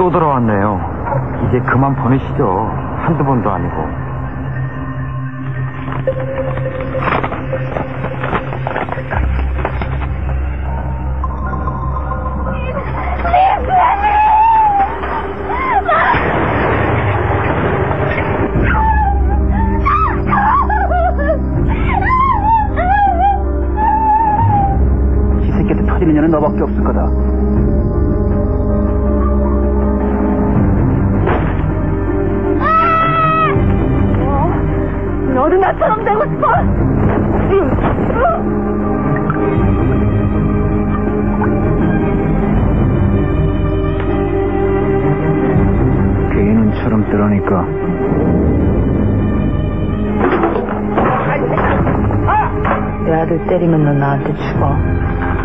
또 돌아왔네요. 이제 그만 보내시죠. 한두 번도 아니고. 이 새끼한테 터지는 년은 너밖에 없을 거다. 너도 나처럼 되고 싶어? 괜히 눈처럼 뜨라니까. 내 아들 때리면 너 나한테 죽어.